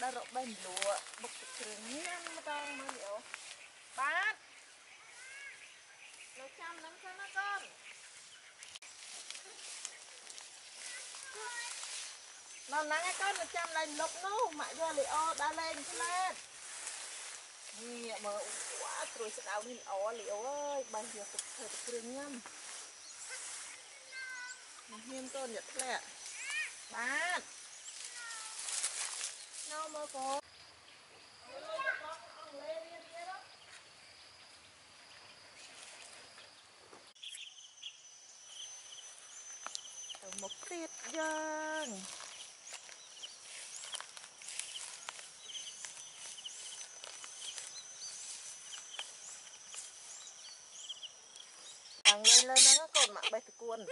đã rộng bên lúa bốc trường nhăn mà tao mà liệu bát nó chăm lắm sao nó con nó nắng con nó chăm lên lục nó mà giờ liệu đã lên cái lên nè mà quá rồi sẽ đau đi liệu ơi bây giờ thực thời trường nhăn mà hiên con nhật lẹ bát nó mơ cô một tiết dân đang lên nó còn mạng bay từ cuốn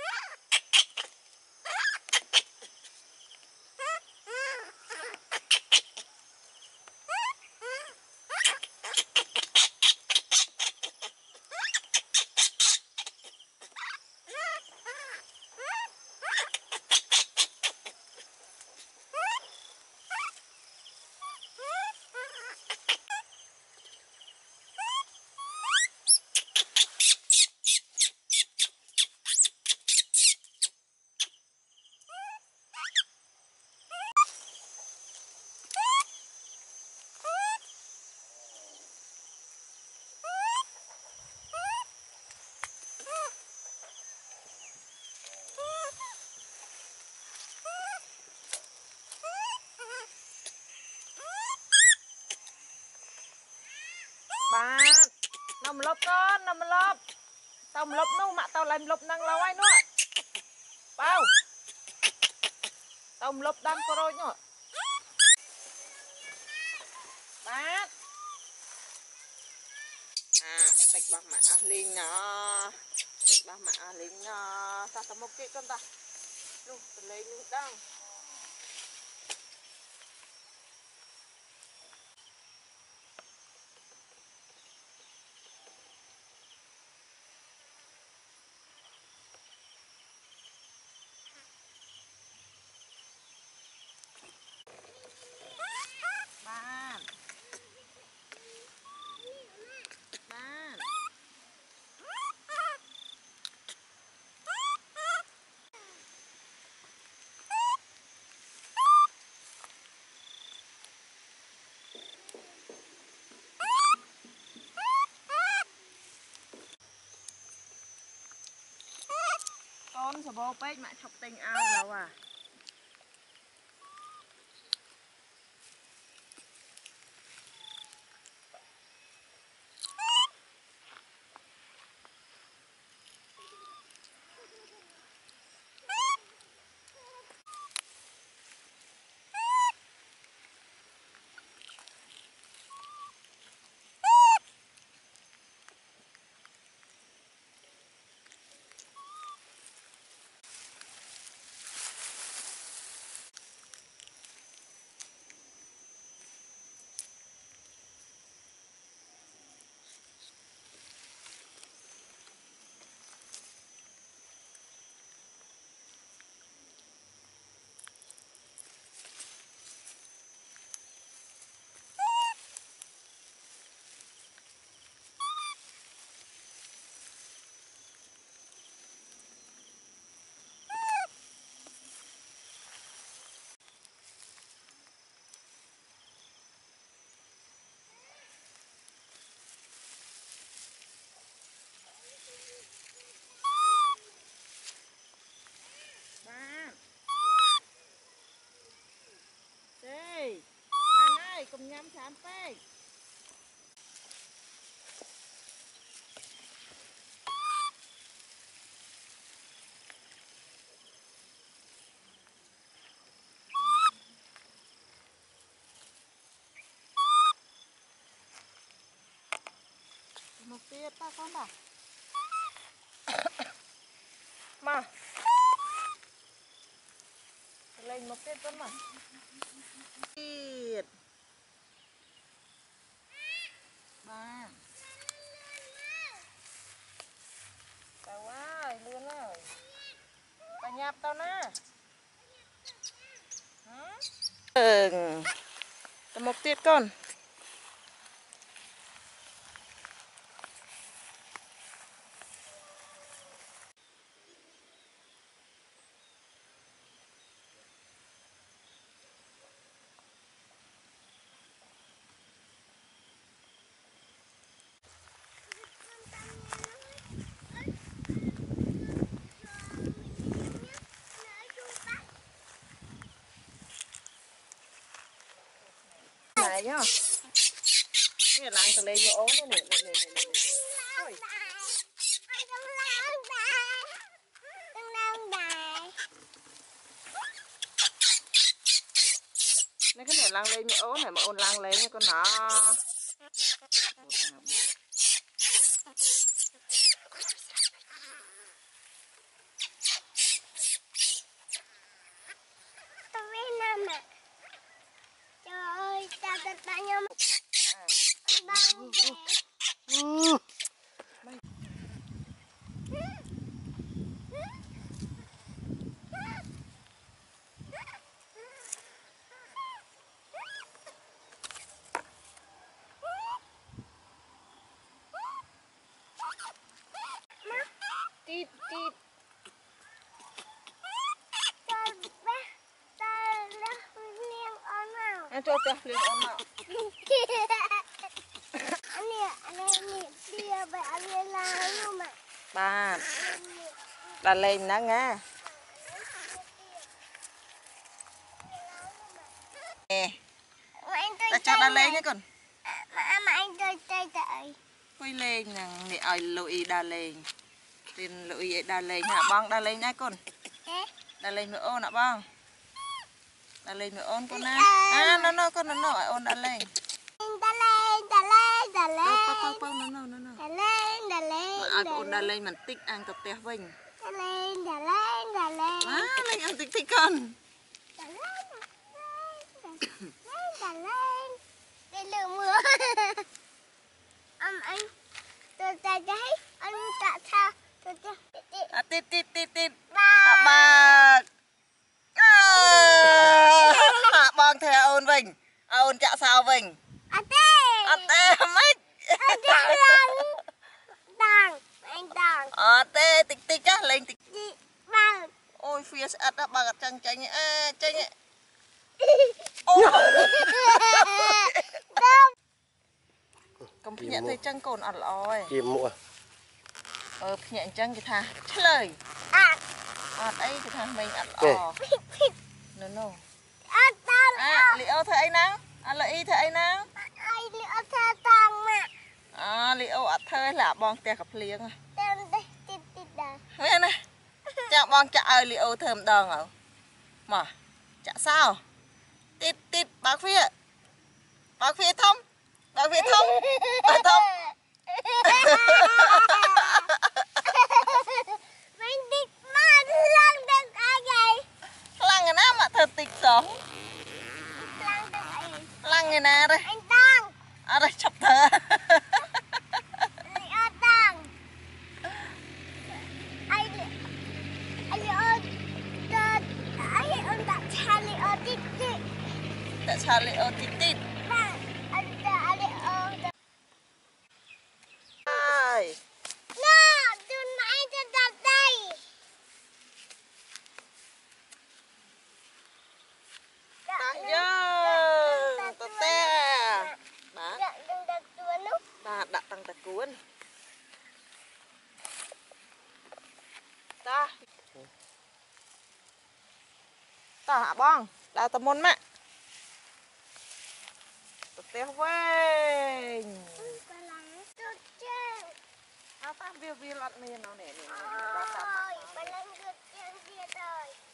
ba nằm lốp con nằm lốp tao lốp nu mà tao làm lốp năng lâu ai nữa bao tao lốp đang có rồi nữa ba tịch bà mẹ linh nó tịch bà mẹ linh nó ta tao một cái con ta luôn lấy luôn đang con sờ bò pếch mẹ chọc tình ao đâu à cùng nhắm chán phê một tiết ta con à mà lên một tiết con mà tiết ba tao ơi luôn rồi tao nháp tao nè một tiết con này nhá. Cái làng từ lấy vô ố này này. Ôi. Này cái này làng lấy mẹ ố này mà ôn làng lấy nha con nó. Tít tít. Anh cho teh liền ôm nào. Ba. Đà lên đó nghe. Nè. Ta cho đà lên nhé con. Mà anh chơi đợi. Quay lên nè, để ở lụi đà lên. Trên lụi đà lên hả bong đà lên nhé con. Đà lên nữa ôn hả bong. Đà lên nữa ôn con nè. À nó con nó ôn đà lên. Đà lên. Pau nó. Đà lên. Mà ai ôn đà lên mình tích ăn tập teh vinh. Đà lên. Á, lên ăn tích con. Đà lên. Đây là mưa. Anh tôi ta thấy anh tạ sao tôi Tít. ba Ba. Bong theo ôn vinh. Ôn chạ sao vinh. anh tê Mấy. anh Tê tích á lên tích. ba Ôi phía sạch á bà chanh chanh ôi công nhận thấy chân cồn ăn lòi Chìm mua nhận chân cái thà lời ấy cái thà mình ăn lò no liệu thấy nắng lợi thấy nắng liệu thơi là bong tè cặp liếng nghe này chả bong chả ơi liệu thơm đòn ở mà chả sao tít bác phía thông lăng người nào mà thật tịch sống lăng người nào đây à đây chọc thơ tại sao lại ở tít ai tăng dơ tao te bà đặt tăng tạc cuốn ta hả bong đào tầm môn mẹ tao vinh ta viêu lọt miền nó nè